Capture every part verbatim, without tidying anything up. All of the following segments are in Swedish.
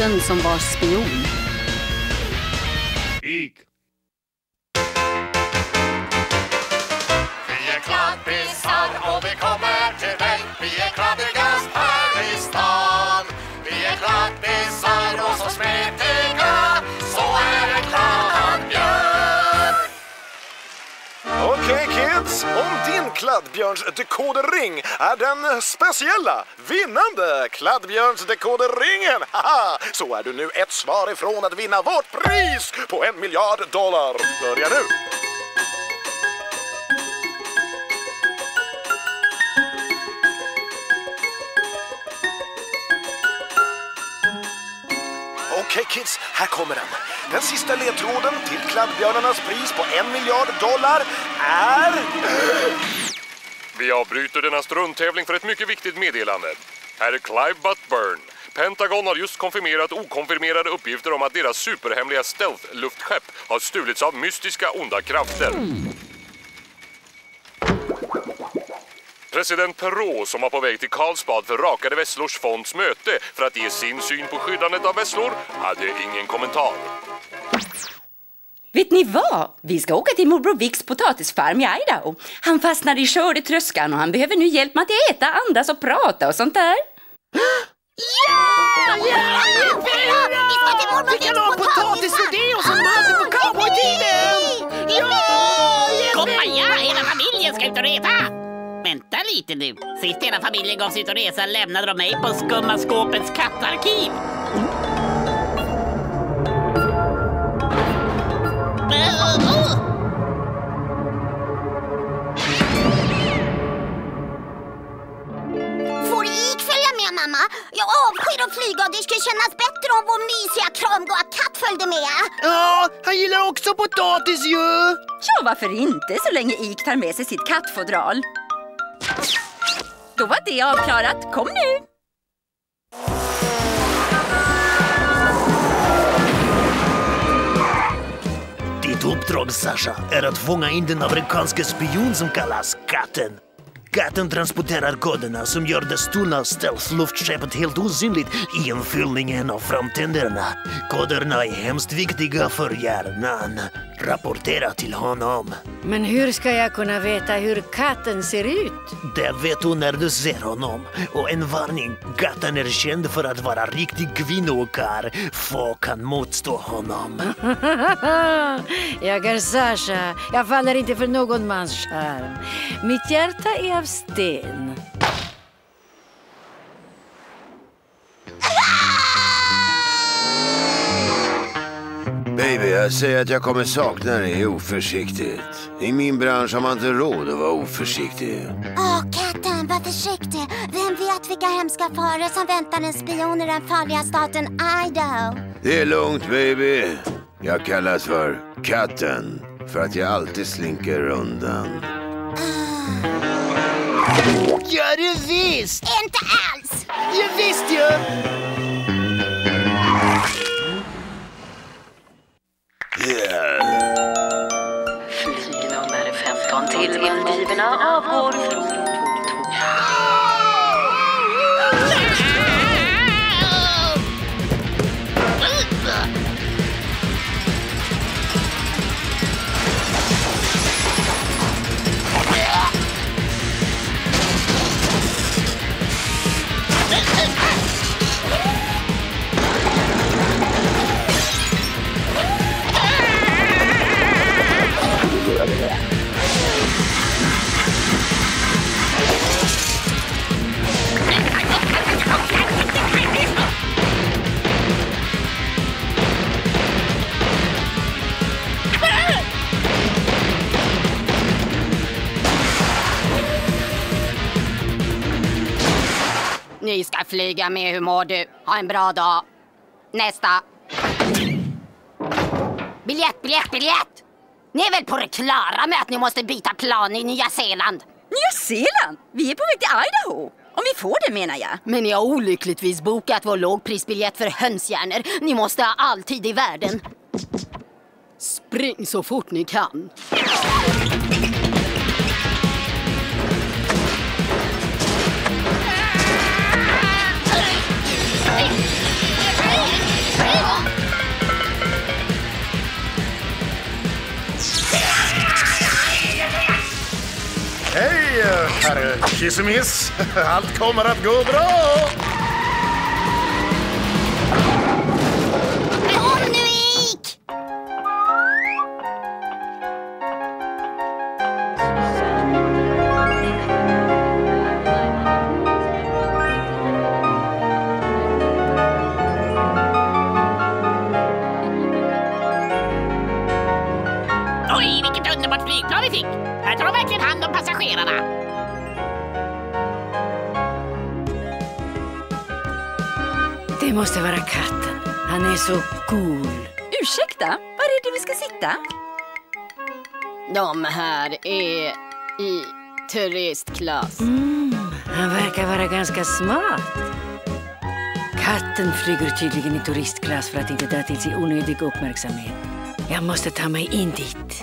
katten som var spion. Ik. Vi är kladdisar och vi kommer till dig. Vi är kladdigast här i stan. Vi är kladdisar och så smetiga. Så är det kladdbjörn. Okej kids, om din kladdbjörns dekoderring är den speciella, vinnande kladdbjörns dekoderringen, haha, så är du nu ett svar ifrån att vinna vårt pris på en miljard dollar. Börja nu! Okej kids, här kommer den. Den sista ledtråden till kladdbjörnarnas pris på en miljard dollar är... Vi avbryter denna strunttävling för ett mycket viktigt meddelande. Här är Clive Butburn. Pentagon har just konfirmerat okonfirmerade uppgifter om att deras superhemliga stealth-luftskepp har stulits av mystiska onda krafter. President Perrault, som var på väg till Karlsbad för Rakade Vesslors fonds möte för att ge sin syn på skyddandet av vesslor, hade ingen kommentar. Vet ni vad? Vi ska åka till morbror Vicks potatisfarm i Idaho. Han fastnade i skördetröskan och han behöver nu hjälp med att äta, andas och prata och sånt där. Ja! Ja! Vi ska till morbror Vicks potatisfideo som man hade på cowboytiden! Ja! Komma ja, hela familjen ska ut och resa! Vänta lite nu. Sist hela familjen gav sig ut och resa lämnade de mig på Skumma skåpets kattarkiv. Får Ik följa med, mamma? Jag avskyr att flyga och det skulle kännas bättre om vår mysiga kramgoa katt följde med. Ja, han gillar också potatis ju. Ja, varför inte så länge Ik tar med sig sitt kattfodral. Då var det avklarat. Kom nu! Ditt uppdrag, Sasha, är att fånga in den amerikanska spion som kallas Katten. Katten transporterar koderna som gör det stulna stealth-luftskeppet helt osynligt i en fyllning en av framtänderna. Koderna är hemskt viktiga för hjärnan. Rapportera till honom. Men hur ska jag kunna veta hur katten ser ut? Det vet du när du ser honom. Och en varning, katten är känd för att vara riktig kvinnokar. Få kan motstå honom. Jag är Sasha. Jag faller inte för någon mans charm. Mitt hjärta är av sten. Baby, jag säger att jag kommer sakna dig oförsiktigt. I min bransch har man inte råd att vara oförsiktig. Åh, katten, var försiktig. Vem vet vilka hemska faror som väntar en spion i den farliga staten Idaho? Det är lugnt, baby. Jag kallas för Katten för att jag alltid slinker undan. Ja, det visst! Inte alls! Ja, visst ju! Yeah. Flyg nummer femton till Maldiverna avgår från... Ni ska flyga med, hur mår du? Ha en bra dag. Nästa. Biljett, biljett, biljett! Ni är väl på det klara med att ni måste byta plan i Nya Zeeland? Nya Zeeland? Vi är på väg till Idaho. Om vi får det, menar jag. Men ni har olyckligtvis bokat vår lågprisbiljett för hönshjärnor. Ni måste ha all tid i världen. Spring så fort ni kan. herre Kissemiss. Allt kommer att gå bra. Kom nu, Ik! Oj, vilket underbart flygplan vi fick! Här tar de verkligen hand om passagerarna. Det måste vara katten. Han är så cool. Ursäkta, var är det vi ska sitta? De här är i turistklass. Mm, han verkar vara ganska smart. Katten flyger tydligen i turistklass för att inte dra till sig onödig uppmärksamhet. Jag måste ta mig in dit.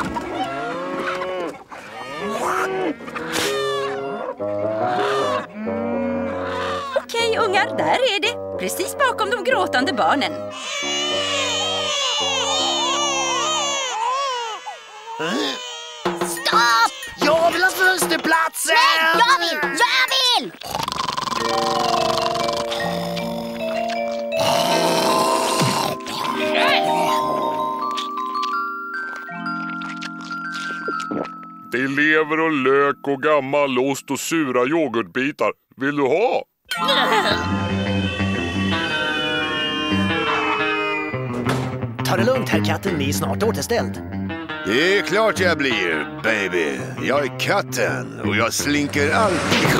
Okej, ungar, där är det. Precis bakom de gråtande barnen. Stopp! Jag vill ha fönsterplatsen! Nej, jag vill! Jag vill! Det är lever och lök och gammal ost och sura yoghurtbitar. Vill du ha? Ta det lugnt här katten, ni är snart återställd. Det är klart jag blir, baby. Jag är katten och jag slinker alltid.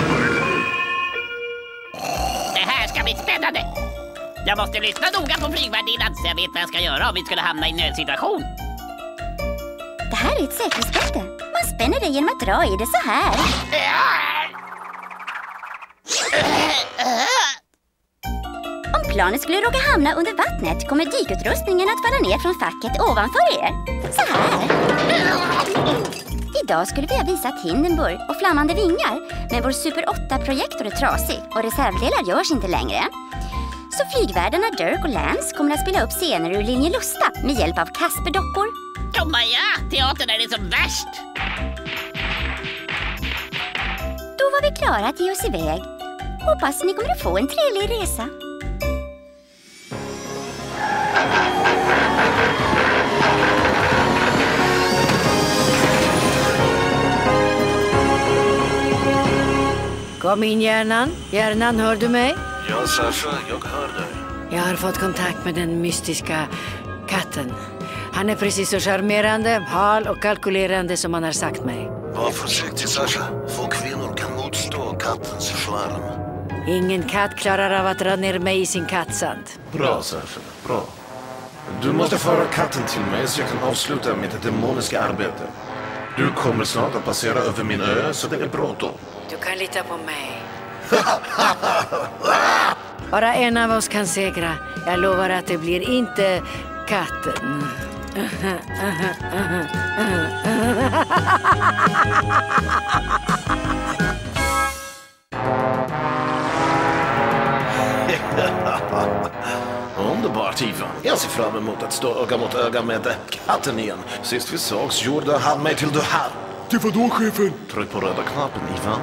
Det här ska bli spännande. Jag måste lyssna noga på flygvärdinnan så jag vet vad jag ska göra om vi skulle hamna i en nödsituation. Det här är ett säkerhetsbälte. Man spänner det genom att dra i det så här. Om planet skulle råka hamna under vattnet kommer dykutrustningen att falla ner från facket ovanför er. Så här. Idag skulle vi ha visat Hindenburg och flammande vingar, men vår Super åtta-projektor är trasig och reservdelar görs inte längre. Så flygvärdarna Dirk och Lance kommer att spela upp scener ur Linje Lusta med hjälp av Kasperdockor. Kom ja, teatern är det som värst. Då var vi klara att ge oss iväg. Hoppas ni kommer att få en trevlig resa. Kom in, hjärnan. Hjärnan, hör du mig? Ja, Sasha, jag hör dig. Jag har fått kontakt med den mystiska katten. Han är precis så charmerande, hal och kalkylerande som han har sagt mig. Var försiktig, Sasha. Få kvinnor kan motstå kattens charm. Ingen katt klarar av att dra ner mig i sin kattsand. Bra, Sasha. Bra. Du måste föra katten till mig så jag kan avsluta mitt demoniska arbete. Du kommer snart att passera över min ö, så det är bråttom. Du kan lita på mig. Bara en av oss kan segra. Jag lovar att det blir inte katten. Underbart, Ivan. Jag ser fram emot att stå öga mot öga med katten igen. Sist vi sågs gjorde han mig till det här. Till vadå, chefen? Tryck på röda knappen, Ivan.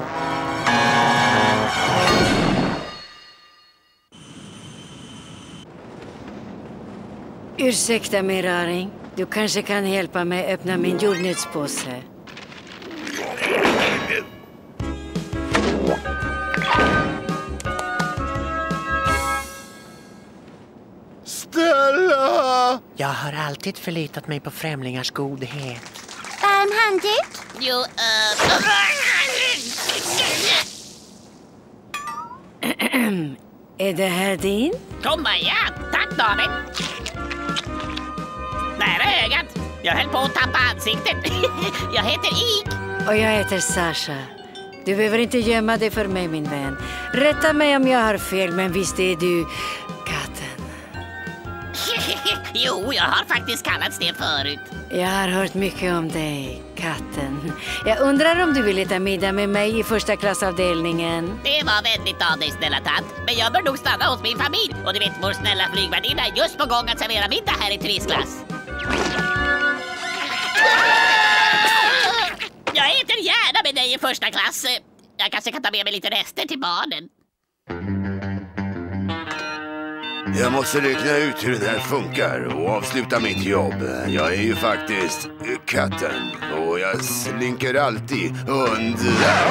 Ursäkta mig, raring. Du kanske kan hjälpa mig öppna min jordnötspåse. Stella! Jag har alltid förlitat mig på främlingars godhet. Varm handduk? Jo, uh... Är det här din? Kom ja, tack David. Nära ögat. Jag höll på att tappa ansiktet. Jag heter Ik. Och jag heter Sasha. Du behöver inte gömma dig för mig, min vän. Rätta mig om jag har fel, men visst är du katten. Jo, jag har faktiskt kallats det förut. Jag har hört mycket om dig, katten. Jag undrar om du vill äta middag med mig i första klassavdelningen. Det var väldigt av dig, snälla tant. Men jag bör nog stanna hos min familj. Och du vet, vår snälla flygvärdinna är just på gång att servera middag här i turistklass. Jag äter gärna med dig i första klass. Jag kanske kan ta med mig lite rester till barnen. Jag måste räkna ut hur det här funkar och avsluta mitt jobb. Jag är ju faktiskt katten och jag slinker alltid under.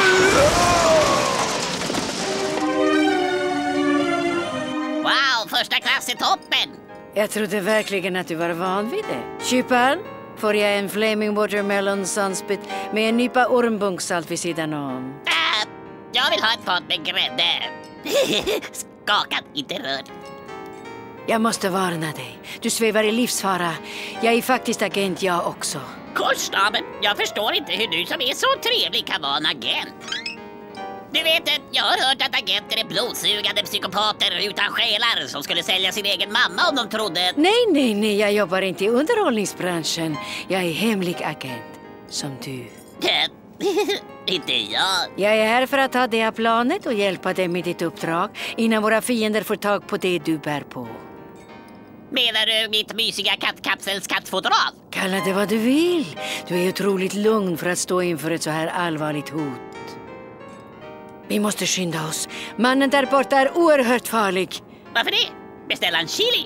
Wow, första klass är toppen! Jag trodde verkligen att du var van vid det. Kyparen, får jag en flaming watermelon sunspit med en nypa ormbunksalt vid sidan om? Äh, jag vill ha ett fat med grädde. Skakad, inte rörd. Jag måste varna dig. Du svävar i livsfara. Jag är faktiskt agent jag också. Korsnabeln, jag förstår inte hur du som är så trevlig kan vara en agent. Du vet, jag har hört att agenter är blodsugande psykopater utan själar som skulle sälja sin egen mamma om de trodde... Nej, nej, nej, jag jobbar inte i underhållningsbranschen. Jag är hemlig agent, som du. Inte jag. Jag är här för att ta det av planet och hjälpa dig med ditt uppdrag innan våra fiender får tag på det du bär på. Menar du mitt mysiga kattkapsels kattfodral? Kalla det vad du vill. Du är otroligt lugn för att stå inför ett så här allvarligt hot. Vi måste skynda oss. Mannen där borta är oerhört farlig. Varför det? Beställa en chili.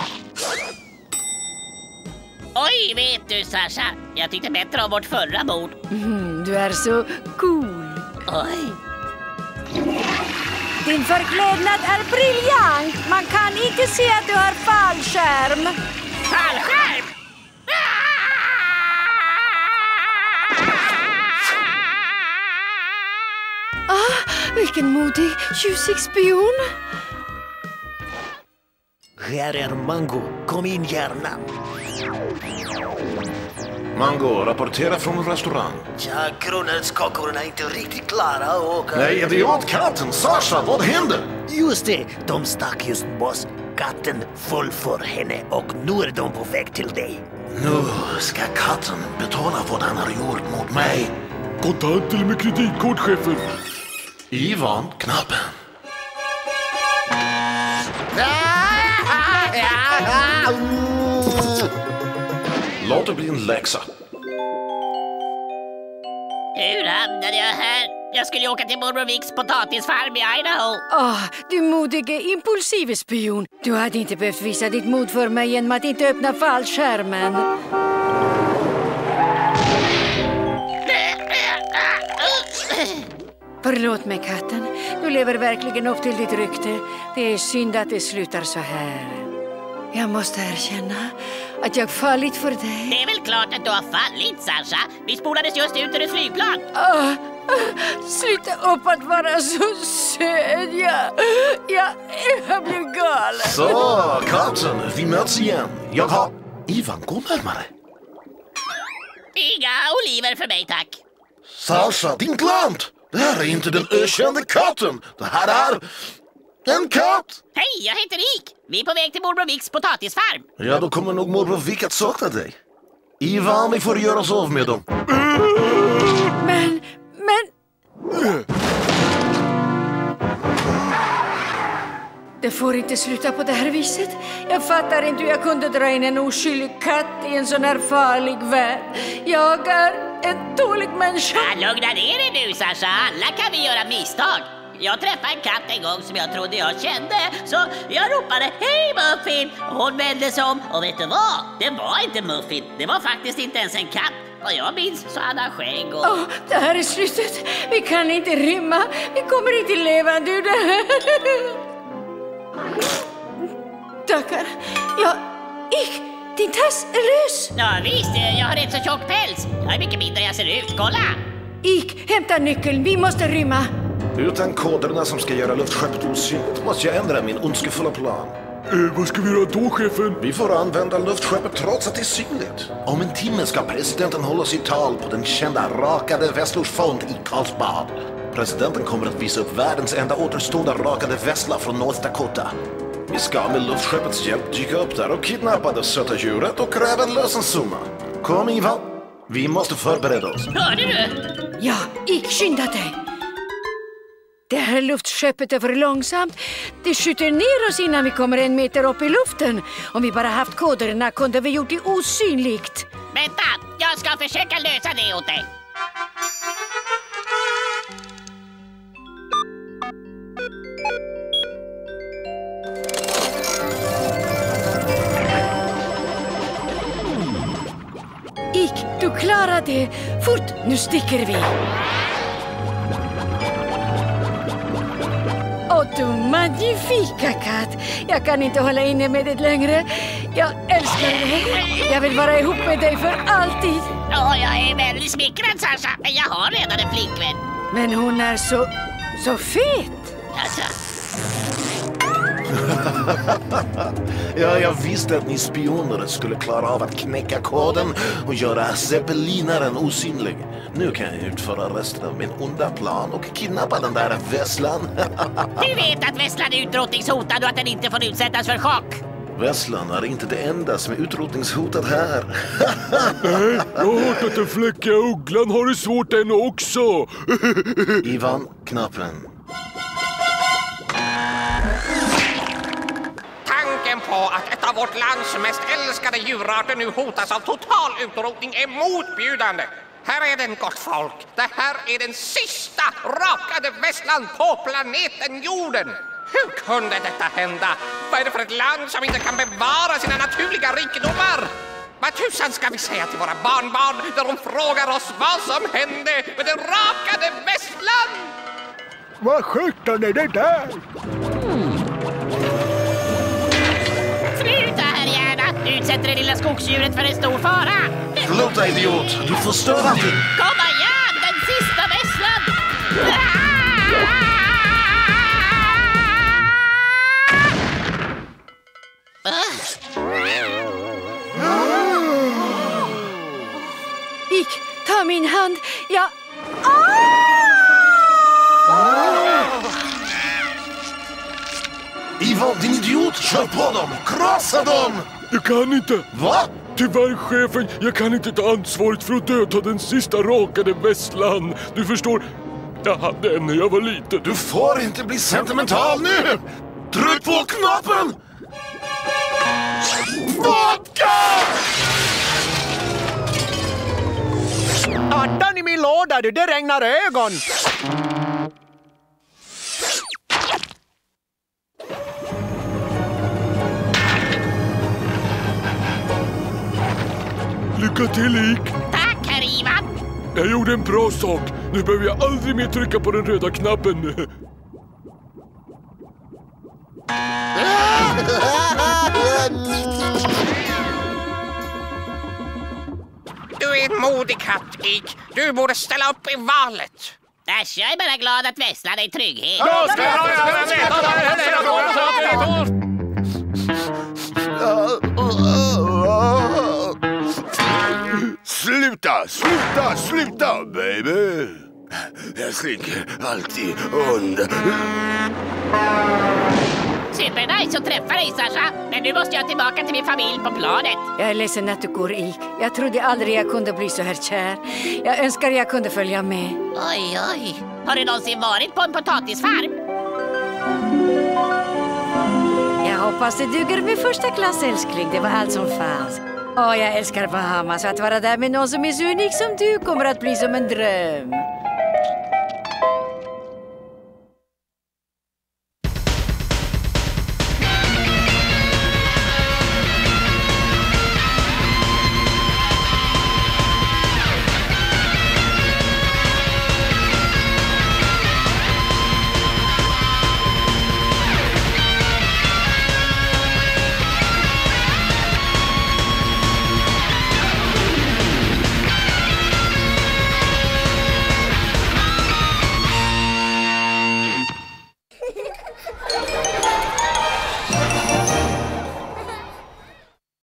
Oj, vet du Sasha, jag tyckte bättre om vårt förra bord. Mm, du är så cool. Oj. Din förklädnad är briljant. Man kan inte se att du har fallskärm. Fallskärm? Ah, vilken modig, tjusig spion. Här är Mango. Kom in gärna. Mango, rapportera från restaurang. Ja, kronärtskockorna är inte riktigt klara och... Nej, idiotkatten! Sasha, vad händer? Just det, de stack just boss. Katten föll för henne och nu är de på väg till dig. Nu ska katten betala vad han har gjort mot mig. Kontant eller med kreditkort, chefen? Ivan, knappen. Låt det bli en läxa. Hur hamnade jag här? Jag skulle åka till morbror Vicks potatisfarm i Idaho. Ah, du modige, impulsive spion. Du hade inte behövt visa ditt mod för mig genom att inte öppna fallskärmen. Förlåt mig, katten. Du lever verkligen upp till ditt rykte. Det är synd att det slutar så här. Jag måste erkänna att jag fallit för dig. Det är väl klart att du har fallit, Sasha. Vi spolades just ut ur ett flygplan. Ah, ah, sluta upp att vara så söd. Jag, jag, jag blir galen. Så, katten, vi möts igen. Jag har... Ivan, gå närmare. Inga oliver för mig, tack. Sasha, din klant! Det här är inte den ökände katten. Det här är en katt. Hej, jag heter Rik. Vi är på väg till morbror Vicks potatisfarm. Ja, då kommer nog morbror Vick att sakna dig. Ivan, vi får göra oss av med dem. Men, men... Det får inte sluta på det här viset. Jag fattar inte hur jag kunde dra in en oskyldig katt i en sån här farlig värld. Jag är en dålig människa. Ja, lugna ner dig nu, Sasha. Alla kan vi göra misstag. Jag träffade en katt en gång som jag trodde jag kände. Så jag ropade, hej Muffin! Och hon vände sig om. Och vet du vad? Det var inte Muffin. Det var faktiskt inte ens en katt. Vad jag minns så hade han skägg och... Oh, det här är slutet. Vi kan inte rymma. Vi kommer inte levande ur det här. Tackar. Jag... Ich, din tass är lös. Ja visst, jag har rätt så tjock päls. Jag är mycket mindre än jag ser ut. Kolla! Ich, hämta nyckeln. Vi måste rymma. Utan koderna som ska göra luftskeppet osynligt måste jag ändra min ondskefulla plan. Eh, vad ska vi göra då, chefen? Vi får använda luftskeppet trots att det är synligt. Om en timme ska presidenten hålla sitt tal på den kända rakade Vesslors i Karlsbad. Presidenten kommer att visa upp världens enda återstående rakade vessla från North Dakota. Vi ska med luftskeppets hjälp dyka upp där och kidnappa det söta djuret och kräva en lösensumma. Kom Ivan, vi måste förbereda oss. Hörde du? Ja, ich, skynda dig. Det här luftskeppet är för långsamt. Det skjuter ner oss innan vi kommer en meter upp i luften. Om vi bara haft koderna kunde vi gjort det osynligt. Vänta, jag ska försöka lösa det åt dig. bara det. Fort, nu sticker vi. Åh, du magnifika katt. Jag kan inte hålla inne med det längre. Jag älskar dig. Jag vill vara ihop med dig för alltid. Åh, jag är väldigt smickrad, Sasha. Men jag har redan en flickvän. Men hon är så, så fet. Alltså. Ja, jag visste att ni spioner skulle klara av att knäcka koden och göra zeppelinaren osynlig. Nu kan jag utföra resten av min onda plan och kidnappa den där Vesslan. Du vet att Vesslan är utrotningshotad och att den inte får utsättas för chock. Vesslan är inte det enda som är utrotningshotad här. Nej, jag har hört att den fläckiga ugglan har det svårt än också. Ivan, knappen. Tanken på att ett av vårt lands mest älskade djurarter nu hotas av total utrotning är motbjudande. Här är den, gott folk. Det här är den sista rakade vesslan på planeten jorden. Hur kunde detta hända? Vad är det för ett land som inte kan bevara sina naturliga rikedomar? Vad tusan ska vi säga till våra barnbarn när de frågar oss vad som hände med den rakade vesslan? Vad sjutton är det där? Sluta här gärna! Du utsätter det lilla skogsdjuret för en stor fara. Sluta, idiot! Du förstör allting! Kom igen! Den sista vesslan! Ik, ta min hand. Jag... Ivan, din idiot! Kör på dem! Krossa dem! Jag kan inte. Va? Tyvärr, chefen, jag kan inte ta ansvaret för att döda den sista rakade vesslan. Du förstår, jag hade en när jag var liten. Du får inte bli sentimental nu! Tryck på knappen! Vodka! Addan i min låda, du, det regnar ögon. Lycka till, Ik. Tack, herr Ivan. Jag gjorde en bra sak. Nu behöver jag aldrig mer trycka på den röda knappen. Du är en modig katt, Ik. Du borde ställa upp i valet. Äsch, jag är bara glad att Vesslan är i trygghet. Sluta, sluta, sluta, baby! Jag slinker alltid under. Supernice att träffa dig, Sasha. Men nu måste jag tillbaka till min familj på planet. Jag är ledsen att du går, Ik. Jag trodde aldrig jag kunde bli så här kär. Jag önskar jag kunde följa med. Oj, oj. Har du någonsin varit på en potatisfarm? Jag hoppas det duger med första klass, älskling. Det var allt som fanns. Åh, jag älskar Bahamas. Att vara där med någon som är så unik som du kommer att bli som en dröm.